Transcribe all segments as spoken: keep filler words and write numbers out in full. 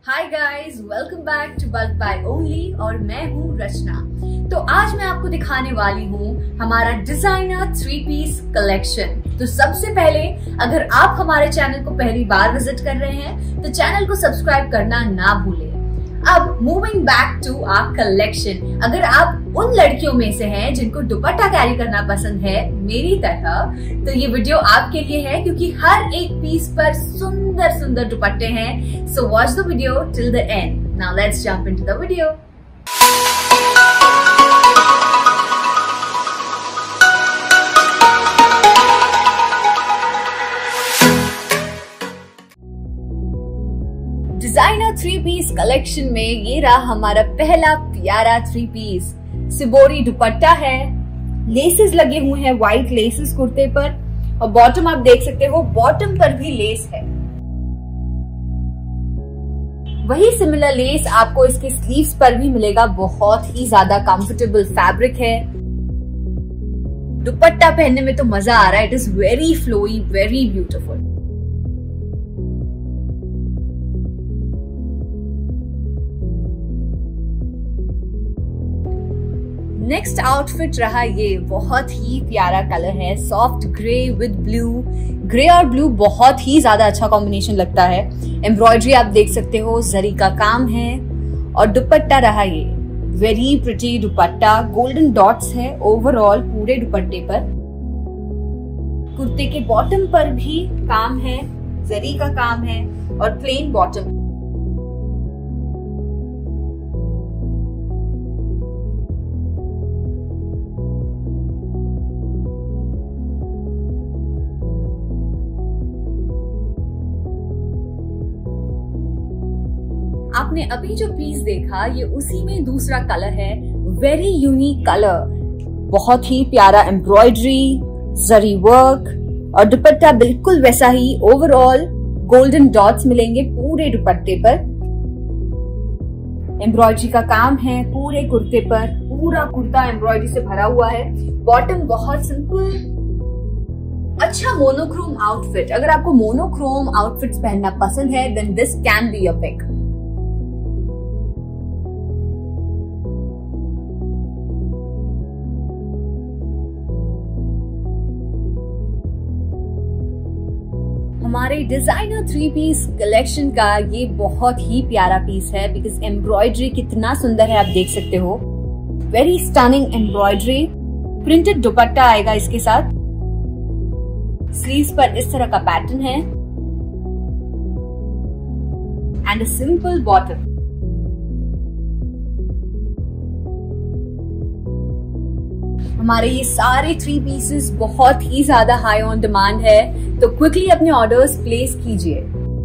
Hi guys, welcome back to bulk buy only और मैं हूँ रचना। तो आज मैं आपको दिखाने वाली हूँ हमारा डिजाइनर थ्री पीस कलेक्शन। तो सबसे पहले अगर आप हमारे चैनल को पहली बार विजिट कर रहे हैं तो चैनल को सब्सक्राइब करना ना भूलें। अब moving back to our collection, अगर आप उन लड़कियों में से हैं जिनको दुपट्टा कैरी करना पसंद है मेरी तरह, तो ये वीडियो आपके लिए है क्योंकि हर एक पीस पर सुंदर सुंदर दुपट्टे हैं। So watch the video till the end. Now let's jump into the video. Designer three piece collection में ये रहा हमारा पहला प्यारा थ्री पीस। सिबोरी दुपट्टा है, लेसेस लगे हुए हैं, व्हाइट लेसेस कुर्ते पर, और बॉटम आप देख सकते हो बॉटम पर भी लेस है। वही सिमिलर लेस आपको इसके स्लीव्स पर भी मिलेगा। बहुत ही ज्यादा कंफर्टेबल फैब्रिक है। दुपट्टा पहनने में तो मजा आ रहा है। It is very flowy, very beautiful. Next outfit रहा ये, बहुत ही प्यारा कलर है, soft grey with blue. Grey और ब्लू बहुत ही ज्यादा अच्छा कॉम्बिनेशन लगता है। एम्ब्रॉयडरी आप देख सकते हो, जरी का काम है, और दुपट्टा रहा ये very pretty dupatta. Golden dots है ओवरऑल पूरे दुपट्टे पर। कुर्ते के बॉटम पर भी काम है, जरी का काम है, और प्लेन बॉटम। आपने अभी जो पीस देखा ये उसी में दूसरा कलर है। वेरी यूनिक कलर, बहुत ही प्यारा एम्ब्रॉयडरी, जरी वर्क, और दुपट्टा बिल्कुल वैसा ही। ओवरऑल गोल्डन डॉट्स मिलेंगे पूरे दुपट्टे पर। एम्ब्रॉयडरी का काम है पूरे कुर्ते पर। पूरा कुर्ता एम्ब्रॉयडरी से भरा हुआ है। बॉटम बहुत सिंपल, अच्छा मोनोक्रोम आउटफिट। अगर आपको मोनोक्रोम आउटफिट्स पहनना पसंद है then this can be your pick. हमारे डिजाइनर थ्री पीस कलेक्शन का ये बहुत ही प्यारा पीस है बिकॉज एम्ब्रॉयडरी कितना सुंदर है आप देख सकते हो। Very stunning embroidery. Printed dupatta आएगा इसके साथ। स्लीव्स पर इस तरह का पैटर्न है एंड अ सिंपल बॉटम। हमारे ये सारे थ्री पीसेस बहुत ही ज्यादा हाई ऑन डिमांड है, तो क्विकली अपने ऑर्डर्स प्लेस कीजिए।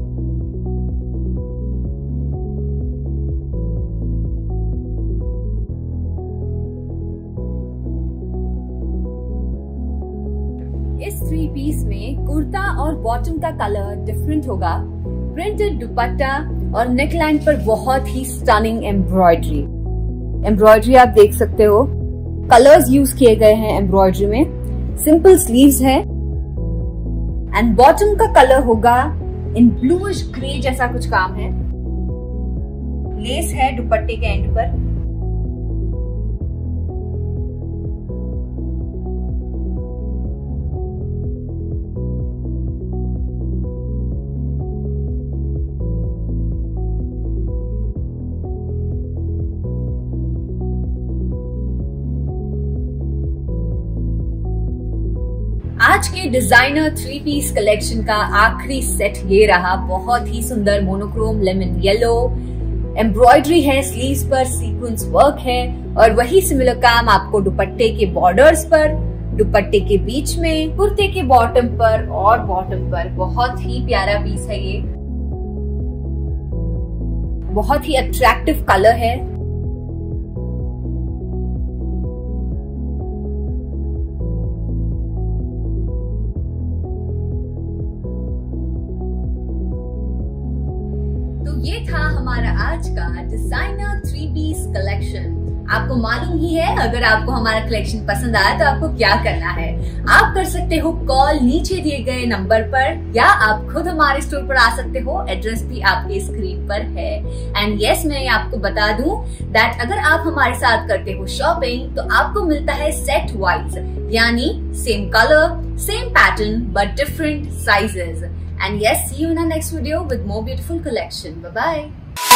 इस थ्री पीस में कुर्ता और बॉटम का कलर डिफरेंट होगा। प्रिंटेड दुपट्टा और नेकलाइन पर बहुत ही स्टनिंग एम्ब्रॉयडरी। एम्ब्रॉयडरी आप देख सकते हो, कलर्स यूज किए गए हैं एम्ब्रॉयडरी में। सिंपल स्लीव्स है एंड बॉटम का कलर होगा इन ब्लूइश ग्रे जैसा कुछ काम है। लेस है दुपट्टे के एंड पर। आज के डिजाइनर थ्री पीस कलेक्शन का आखिरी सेट ये रहा। बहुत ही सुंदर मोनोक्रोम लेमन येलो। एम्ब्रॉयडरी है स्लीव्स पर, सीक्वेंस वर्क है, और वही सिमिलर काम आपको दुपट्टे के बॉर्डर्स पर, दुपट्टे के बीच में, कुर्ते के बॉटम पर और बॉटम पर। बहुत ही प्यारा पीस है ये। बहुत ही अट्रैक्टिव कलर है। ये था हमारा आज का डिजाइनर थ्री पीस कलेक्शन। आपको मालूम ही है, अगर आपको हमारा कलेक्शन पसंद आया तो आपको क्या करना है। आप कर सकते हो कॉल नीचे दिए गए नंबर पर, या आप खुद हमारे स्टोर पर आ सकते हो। एड्रेस भी आपके स्क्रीन पर है। एंड यस, मैं आपको बता दूं दैट अगर आप हमारे साथ करते हो शॉपिंग तो आपको मिलता है सेट वाइज, यानी same colour, same pattern but different sizes. And yes, see you in our next video with more beautiful collection. Bye bye.